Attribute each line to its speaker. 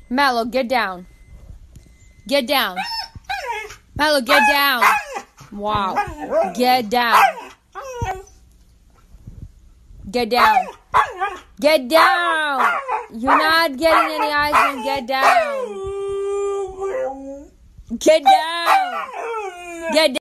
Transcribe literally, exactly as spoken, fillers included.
Speaker 1: Mallow, get down. Get down. Mallow, get down. Wow. Get down. Get down. Get down. You're not getting any ice cream. Get down. Get down. Get down.